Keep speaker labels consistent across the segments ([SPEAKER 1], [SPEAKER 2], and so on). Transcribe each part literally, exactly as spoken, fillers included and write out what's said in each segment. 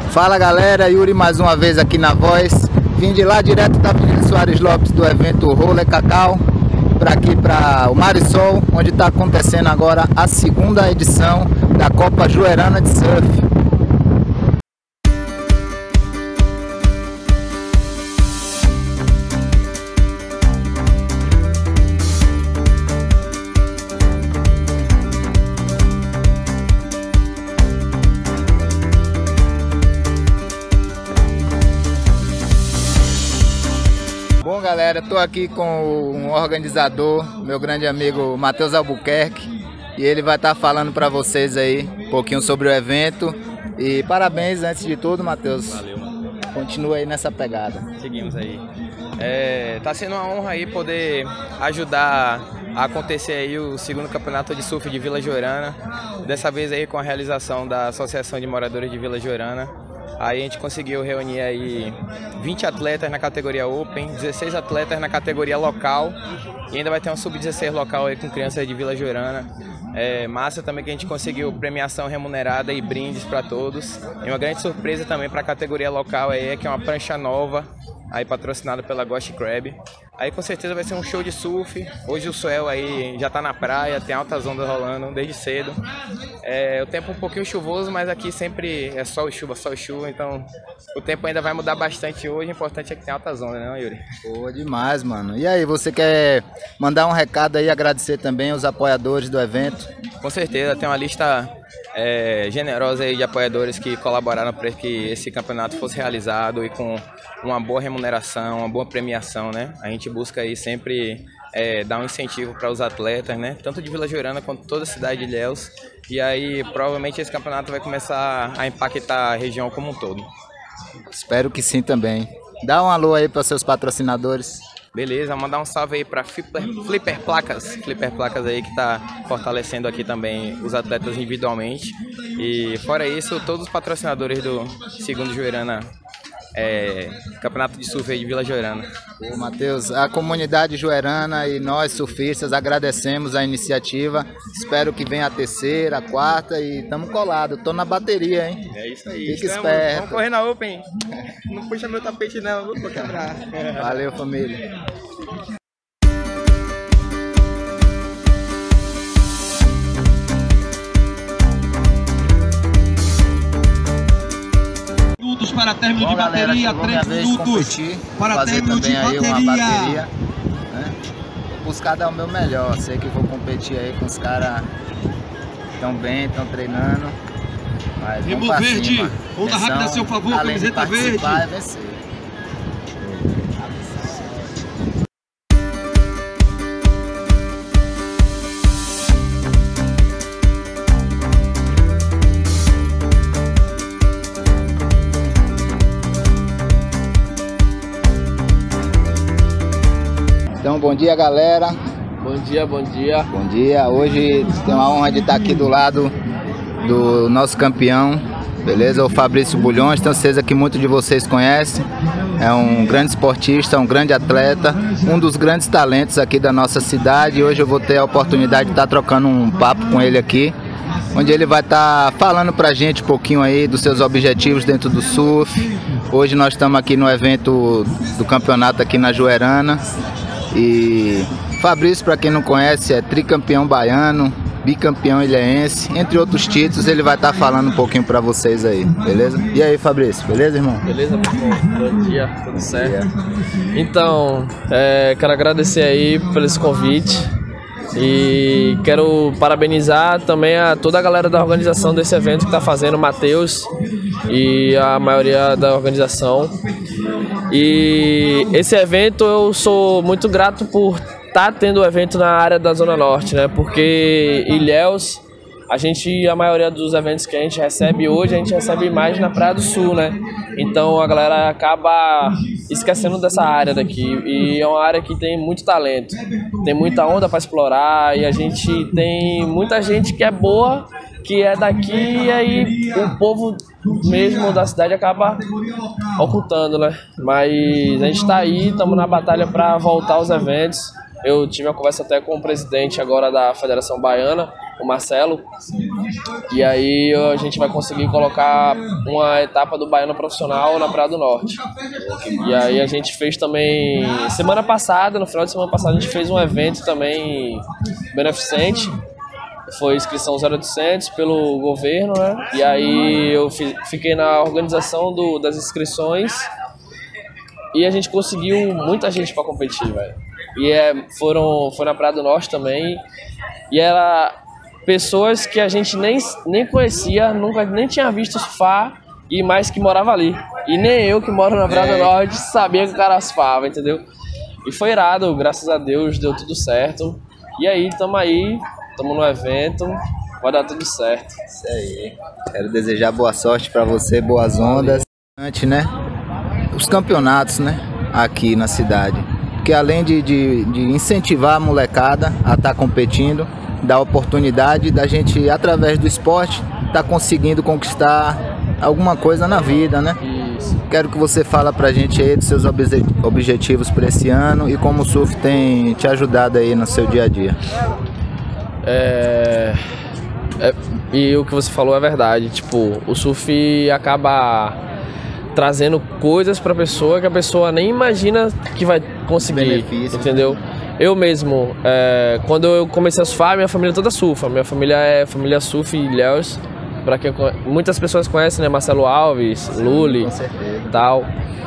[SPEAKER 1] Fala galera, Yuri mais uma vez aqui na Voz. Vim de lá direto da Avenida Soares Lopes do evento Roller Cacau para aqui para o Marisol, onde está acontecendo agora a segunda edição da Copa Joerana de Surf. Bom galera, estou aqui com um organizador, meu grande amigo Matheus Albuquerque, e ele vai estar falando para vocês aí um pouquinho sobre o evento. E parabéns antes de tudo, Matheus.
[SPEAKER 2] Valeu, mano.
[SPEAKER 1] Continua aí nessa pegada.
[SPEAKER 2] Seguimos aí. É, tá sendo uma honra aí poder ajudar a acontecer aí o segundo campeonato de surf de Vila Joerana. Dessa vez aí com a realização da Associação de Moradores de Vila Joerana. Aí a gente conseguiu reunir aí vinte atletas na categoria Open, dezesseis atletas na categoria local e ainda vai ter um sub dezesseis local aí com crianças de Vila Joerana. É massa também que a gente conseguiu premiação remunerada e brindes para todos. E uma grande surpresa também para a categoria local aí é que é uma prancha nova, aí patrocinada pela Ghost Crab. Aí com certeza vai ser um show de surf. Hoje o sol aí já tá na praia, tem altas ondas rolando desde cedo. É, o tempo um pouquinho chuvoso, mas aqui sempre é sol e chuva, sol e chuva, então o tempo ainda vai mudar bastante hoje. O importante é que tem altas ondas, né, Yuri?
[SPEAKER 1] Pô, demais, mano. E aí, você quer mandar um recado aí, agradecer também os apoiadores do evento?
[SPEAKER 2] Com certeza, tem uma lista é, generosa aí de apoiadores que colaboraram para que esse campeonato fosse realizado e com uma boa remuneração, uma boa premiação, né? A gente busca aí sempre é, dar um incentivo para os atletas, né? Tanto de Vila Joerana quanto toda a cidade de Ilhéus. E aí provavelmente esse campeonato vai começar a impactar a região como um todo.
[SPEAKER 1] Espero que sim também. Dá um alô aí para seus patrocinadores.
[SPEAKER 2] Beleza, mandar um salve aí para Flipper, Flipper Placas, Flipper Placas aí que tá fortalecendo aqui também os atletas individualmente. E fora isso, todos os patrocinadores do segundo Joerana, é, Campeonato de Surf de Vila Joerana.
[SPEAKER 1] Ô, Matheus, a comunidade joerana e nós surfistas agradecemos a iniciativa. Espero que venha a terceira, a quarta e estamos colados. Tô na bateria, hein?
[SPEAKER 2] É isso aí.
[SPEAKER 1] Fique esperto.
[SPEAKER 2] Vamos correr na Open. Não puxa meu tapete não, vou quebrar.
[SPEAKER 1] Valeu, família.
[SPEAKER 3] Para término
[SPEAKER 1] Bom,
[SPEAKER 3] de bateria,
[SPEAKER 1] galera,
[SPEAKER 3] três minutos
[SPEAKER 1] competir,
[SPEAKER 3] para
[SPEAKER 1] fazer
[SPEAKER 3] término de
[SPEAKER 1] também aí
[SPEAKER 3] bateria.
[SPEAKER 1] uma bateria, né? Vou buscar dar o meu melhor. Sei que vou competir aí com os caras que estão bem, estão treinando. Mas
[SPEAKER 3] Remo
[SPEAKER 1] vamos pra
[SPEAKER 3] verde,
[SPEAKER 1] cima.
[SPEAKER 3] onda rápida a seu favor,
[SPEAKER 1] além de
[SPEAKER 3] camiseta verde.
[SPEAKER 1] participar, é vencer. Então, bom dia, galera.
[SPEAKER 2] Bom dia, bom dia.
[SPEAKER 1] Bom dia. Hoje tem a honra de estar aqui do lado do nosso campeão, beleza? O Fabrício Bulhões. Tenho certeza que muitos de vocês conhecem. É um grande esportista, um grande atleta, um dos grandes talentos aqui da nossa cidade. Hoje eu vou ter a oportunidade de estar trocando um papo com ele aqui, onde ele vai estar falando pra gente um pouquinho aí dos seus objetivos dentro do surf. Hoje nós estamos aqui no evento do campeonato aqui na Joerana. E Fabrício, para quem não conhece, é tricampeão baiano, bicampeão ilhéense, entre outros títulos. Ele vai estar falando um pouquinho para vocês aí, beleza? E aí, Fabrício, beleza, irmão?
[SPEAKER 4] Beleza, meu irmão? Bom dia, tudo certo? Então, é, quero agradecer aí por esse convite e quero parabenizar também a toda a galera da organização desse evento que está fazendo, o Matheus e a maioria da organização. E esse evento eu sou muito grato por estar tendo o evento na área da Zona Norte, né? Porque Ilhéus, a gente, a maioria dos eventos que a gente recebe hoje, a gente recebe mais na Praia do Sul, né? Então a galera acaba esquecendo dessa área daqui. E é uma área que tem muito talento, tem muita onda para explorar e a gente tem muita gente que é boa, que é daqui, e aí o povo mesmo da cidade acaba ocultando, né? Mas a gente tá aí, estamos na batalha para voltar aos eventos. Eu tive uma conversa até com o presidente agora da Federação Baiana, o Marcelo, e aí a gente vai conseguir colocar uma etapa do Baiano Profissional na Praia do Norte. E aí a gente fez também, semana passada, no final de semana passada, a gente fez um evento também beneficente, foi inscrição zero oitocentos pelo governo, né? E aí eu fiquei na organização do, das inscrições e a gente conseguiu muita gente para competir, velho. E é, foram, foi na Praia do Norte também, e era pessoas que a gente nem, nem conhecia, nunca nem tinha visto surfar, e mais que morava ali. E nem eu que moro na Praia é. do Norte sabia que o cara surfava, entendeu? E foi irado, graças a Deus, deu tudo certo. E aí, tamo aí, tamo no evento, vai dar tudo certo.
[SPEAKER 1] Isso aí. Quero desejar boa sorte pra você, boas ondas. Antes, né? Os campeonatos, né? Aqui na cidade. Porque além de, de, de incentivar a molecada a estar competindo, dá a oportunidade da gente, através do esporte, estar tá conseguindo conquistar alguma coisa na vida, né?
[SPEAKER 4] Isso.
[SPEAKER 1] Quero que você fale pra gente aí dos seus obje objetivos para esse ano e como o surf tem te ajudado aí no seu dia a dia.
[SPEAKER 4] É... É... E o que você falou é verdade, tipo, o surf acaba trazendo coisas pra pessoa que a pessoa nem imagina que vai conseguir, entendeu? Eu mesmo, é, quando eu comecei a surfar, minha família toda surfa. Minha família é família surf e Ilhéus. Pra quem muitas pessoas conhecem, né? Marcelo Alves, Luli e tal.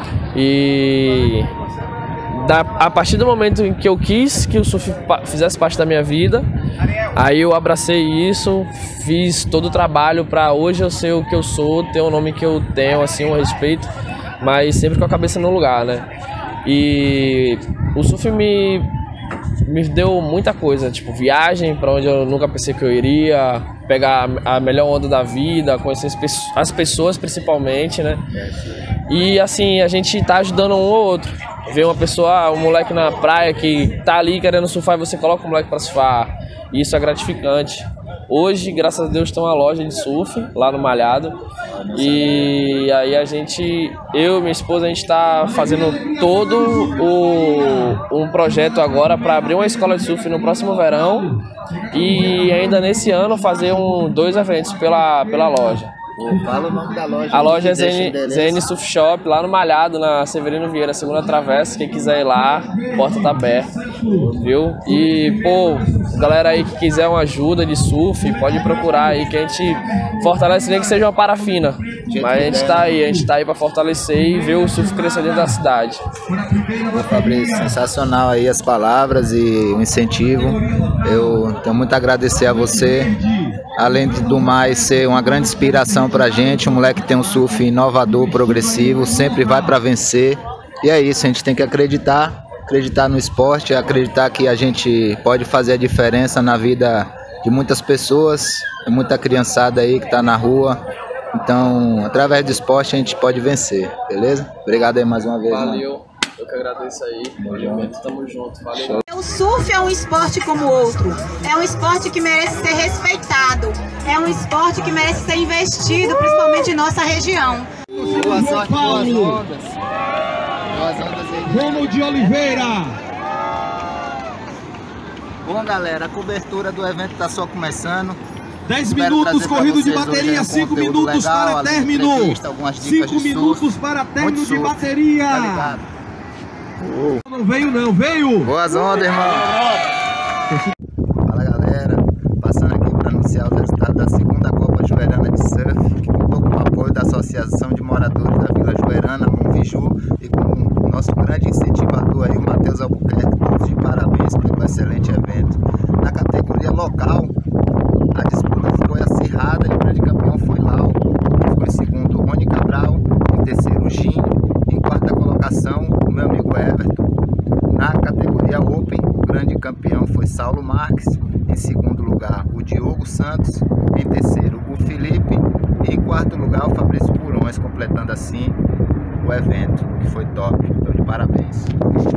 [SPEAKER 4] E da, a partir do momento em que eu quis que o surf fizesse parte da minha vida, aí eu abracei isso, fiz todo o trabalho pra hoje eu ser o que eu sou, ter o nome que eu tenho, assim, um respeito, mas sempre com a cabeça no lugar, né? E o surf me... me deu muita coisa, tipo viagem para onde eu nunca pensei que eu iria, pegar a melhor onda da vida, conhecer as pessoas principalmente, né? E assim, a gente tá ajudando um ou outro. Ver uma pessoa, um moleque na praia que tá ali querendo surfar e você coloca o moleque para surfar. E isso é gratificante. Hoje, graças a Deus, tem uma loja de surf lá no Malhado. E aí a gente, eu e minha esposa, a gente está fazendo todo o, um projeto agora para abrir uma escola de surf no próximo verão. E ainda nesse ano fazer um, dois eventos pela, pela loja.
[SPEAKER 1] Fala o nome da loja.
[SPEAKER 4] A loja é Z N Surf Shop, lá no Malhado, na Severino Vieira, segunda travessa. Quem quiser ir lá, a porta tá aberta, viu? E, pô, galera aí que quiser uma ajuda de surf, pode procurar aí, que a gente fortalece, nem que seja uma parafina. Mas a gente tá aí, a gente tá aí pra fortalecer e ver o surf crescer dentro da cidade.
[SPEAKER 1] Ô, Fabrício, sensacional aí as palavras e o incentivo. Eu tenho muito a agradecer a você. Além do mais, ser uma grande inspiração pra gente, um moleque que tem um surf inovador, progressivo, sempre vai para vencer. E é isso, a gente tem que acreditar, acreditar no esporte, acreditar que a gente pode fazer a diferença na vida de muitas pessoas, muita criançada aí que tá na rua. Então, através do esporte a gente pode vencer, beleza? Obrigado aí mais uma vez.
[SPEAKER 4] Valeu. Mano. Eu que agradeço aí, movimento, tamo junto, valeu.
[SPEAKER 5] O surf é um esporte como outro, é um esporte que merece ser respeitado, é um esporte que merece ser investido, principalmente em nossa região.
[SPEAKER 1] Boa sorte, boas ondas. Boas ondas aí.
[SPEAKER 3] Romo de Oliveira.
[SPEAKER 1] Bom, galera, a cobertura do evento tá só começando.
[SPEAKER 3] dez minutos, corrido de bateria, cinco minutos legal, para término. cinco minutos para término de bateria.
[SPEAKER 1] Tá ligado?
[SPEAKER 3] Oh. Não veio não, veio!
[SPEAKER 1] Boas ondas, irmão! Fala, galera, passando aqui para anunciar os resultados da segunda Copa Joerana de Surf, que contou com o apoio da Associação de Moradores da Vila Joerana, Monviju, e com o nosso grande incentivador aí, o Matheus Albuquerque. Todos de parabéns pelo excelente evento. Na categoria local, a disputa foi acirrada e o grande campeão foi Lau, que ficou em segundo Rony Cabral, em terceiro Jim, em quarta colocação o meu amigo Everton. Na categoria Open, o grande campeão foi Saulo Marques, em segundo lugar o Diogo Santos, em terceiro o Felipe e em quarto lugar o Fabrício Purões, completando assim o evento, que foi top. Então, de parabéns.